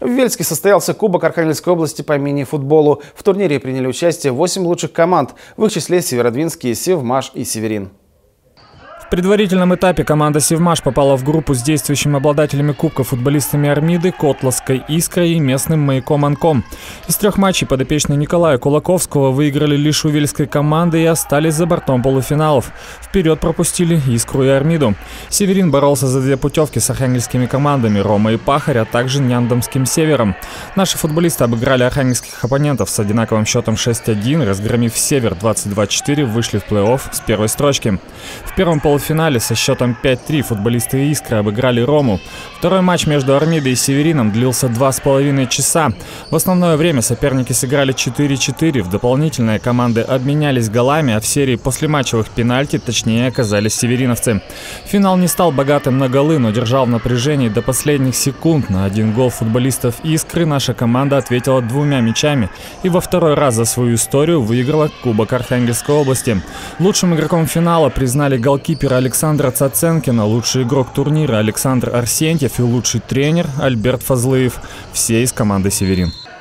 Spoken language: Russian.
В Вельске состоялся Кубок Архангельской области по мини-футболу. В турнире приняли участие 8 лучших команд, в их числе Северодвинские, Севмаш и Северин. В предварительном этапе команда «Севмаш» попала в группу с действующими обладателями кубка футболистами Армиды, Котласской «Искрой» и местным «Маяком Анком». Из 3 матчей подопечные Николая Кулаковского выиграли лишь у вельской команды и остались за бортом полуфиналов. Вперед пропустили «Искру» и Армиду. Северин боролся за 2 путевки с архангельскими командами «Рома» и «Пахарь», а также Няндомским «Севером». Наши футболисты обыграли архангельских оппонентов с одинаковым счетом 6-1, разгромив «Север» 22-4, вышли в плей-офф с первой строчки. В первом полуфинале со счетом 5-3 футболисты «Искры» обыграли «Рому». Второй матч между Армидой и Северином длился 2,5 часа. В основное время соперники сыграли 4-4. В дополнительное команды обменялись голами, а в серии послематчевых пенальти точнее оказались севериновцы. Финал не стал богатым на голы, но держал в напряжении до последних секунд. На 1 гол футболистов «Искры» наша команда ответила 2 мячами и во второй раз за свою историю выиграла Кубок Архангельской области. Лучшим игроком финала признали голкипера Александра Цаценкина, лучший игрок турнира Александр Арсентьев и лучший тренер Альберт Фазлыев. Все из команды «Северин».